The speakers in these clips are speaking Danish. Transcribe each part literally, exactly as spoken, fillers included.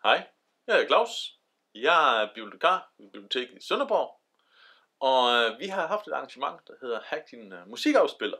Hej, jeg hedder Claus. Jeg er bibliotekar ved biblioteket i Sønderborg. Og øh, vi har haft et arrangement, der hedder Hack din uh, musikafspiller.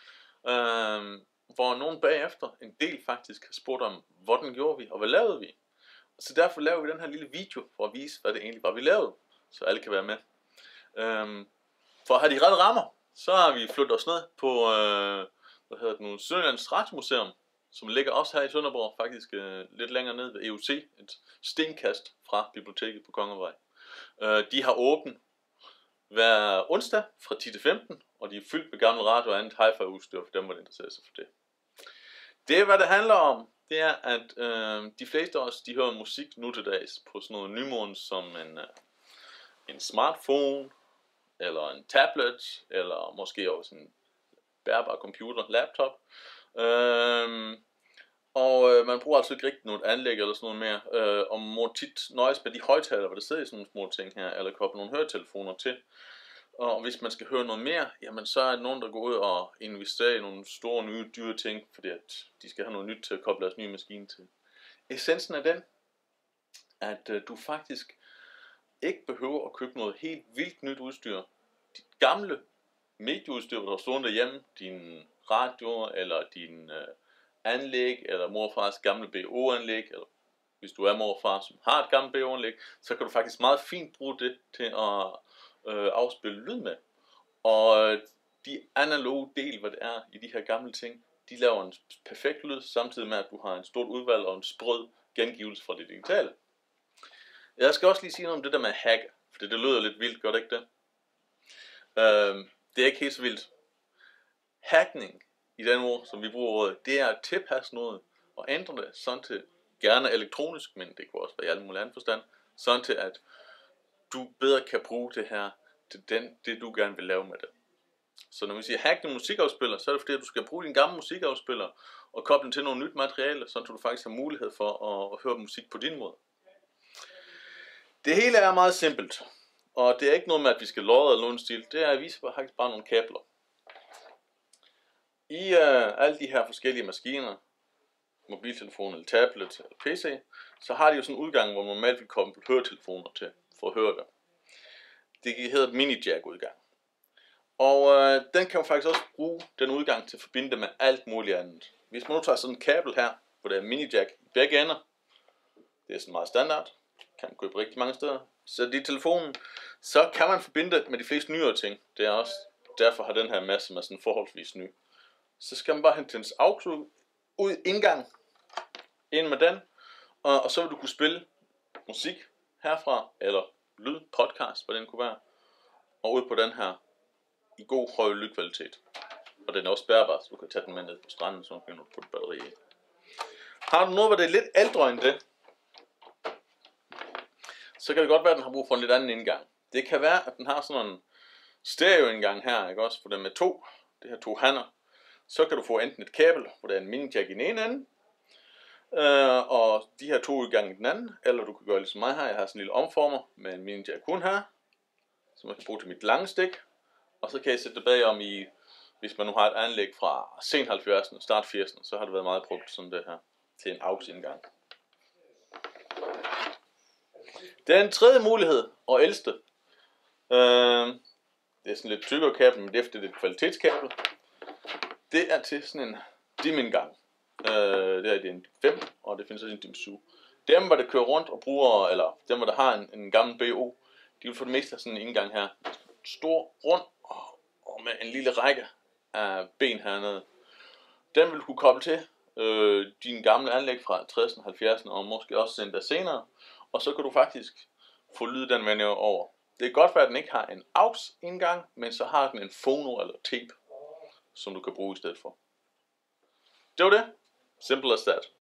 Øh, hvor nogen bagefter, en del faktisk, har spurgt om, hvordan gjorde vi, og hvad lavede vi. Så derfor laver vi den her lille video, for at vise, hvad det egentlig var, vi lavede. Så alle kan være med. Øh, for at have de rette rammer, så har vi flyttet os ned på øh, hvad hedder det nu, Sønderjyllands Retsmuseum, som ligger også her i Sønderborg, faktisk øh, lidt længere ned ved E U C, et stenkast fra biblioteket på Kongevej. Øh, de har åbent hver onsdag fra ti til femten, og de er fyldt med gammel radio og andet hi-fi udstyr for dem, der interesserer sig for det. Det, hvad det handler om, det er, at øh, de fleste af os, de hører musik nu til dags på sådan noget nymodens som en, øh, en smartphone, eller en tablet, eller måske også en bærbar computer, laptop. Øhm, og øh, man bruger altså ikke rigtig noget anlæg eller sådan noget mere, øh, og må tit nøjes med de højtalere, hvor der sidder i sådan nogle små ting her, eller koble nogle høretelefoner til. Og hvis man skal høre noget mere, jamen så er der nogen, der går ud og investerer i nogle store, nye, dyre ting, fordi at de skal have noget nyt til at koble deres nye maskine til. Essensen er den, at øh, du faktisk ikke behøver at købe noget helt vildt nyt udstyr. Dit gamle medieudstyr, hvor du har stående derhjemme, din radio, eller din øh, anlæg, eller mor og fars gamle B O-anlæg, eller hvis du er mor og far, som har et gammelt B O-anlæg, så kan du faktisk meget fint bruge det til at øh, afspille lyd med. Og de analoge del, hvad det er i de her gamle ting, de laver en perfekt lyd, samtidig med, at du har en stort udvalg og en sprød gengivelse fra det digitale. Jeg skal også lige sige noget om det der med hack, for det lyder lidt vildt, gør det ikke det? Øh, det er ikke helt så vildt. Hackning, i den ord, som vi bruger ordet, det er at tilpasse noget og ændre det, sådan til, gerne elektronisk, men det kunne også være i alle mulige andre forstand, sådan til, at du bedre kan bruge det her til den, det du gerne vil lave med det. Så når vi siger hack din musikafspiller, så er det fordi, at du skal bruge din gamle musikafspiller og koble den til noget nyt materiale, sådan at du faktisk har mulighed for at, at høre musik på din måde. Det hele er meget simpelt, og det er ikke noget med, at vi skal lodde eller nogen stil, det er at vise faktisk bare nogle kabler. I uh, alle de her forskellige maskiner, mobiltelefon eller tablet eller P C, så har de jo sådan en udgang, hvor man normalt vil koble høretelefoner til for at høre det. Det hedder mini-jack udgang. Og uh, den kan man faktisk også bruge, den udgang, til at forbinde det med alt muligt andet. Hvis man nu tager sådan en kabel her, hvor der er mini-jack i begge ender, det er sådan meget standard, kan man købe rigtig mange steder, så det er telefonen, så kan man forbinde det med de fleste nyere ting. Det er også derfor har den her masse med sådan forholdsvis ny. Så skal man bare hente dens aux ud indgang, ind med den, og, og så vil du kunne spille musik herfra, eller lyd, podcast, hvad den kunne være, og ud på den her, i god høj lydkvalitet. Og den er også bærbar, så du kan tage den med ned på stranden, så kan du putte batteri i. Har du noget, hvor det er lidt ældre end det, så kan det godt være, at den har brug for en lidt anden indgang. Det kan være, at den har sådan en stereo-indgang her, ikke også, for den med to, det her to hander. Så kan du få enten et kabel, hvor der er en mini-jack i den ene ende, øh, og de her to udgange i den anden, eller du kan gøre ligesom mig her, jeg har sådan en lille omformer med en mini-jack kun her, som jeg kan bruge til mit lange stik, og så kan jeg sætte det bagom i, hvis man nu har et anlæg fra sen halvfjerdserne, start firserne, så har det været meget brugt sådan det her, til en aux indgang. Den tredje mulighed, og ældste, øh, det er sådan lidt tykkere kabel, men det er et kvalitetskabel. Det er til sådan en dim-indgang. Øh, det er en fem, og det findes også en dim syv. Dem, hvor der kører rundt og bruger, eller dem, hvor der har en, en gammel B O, de vil få det meste af sådan en indgang her. Stor, rund, og, og med en lille række af ben hernede. Den vil du kunne koble til øh, dine gamle anlæg fra tresserne, halvfjerdserne, og måske også endda senere. Og så kan du faktisk få lyd den vej over. Det kan godt være, at den ikke har en aux indgang, men så har den en phono eller tape, som du kan bruge i stedet for. Det var det. Simple as that.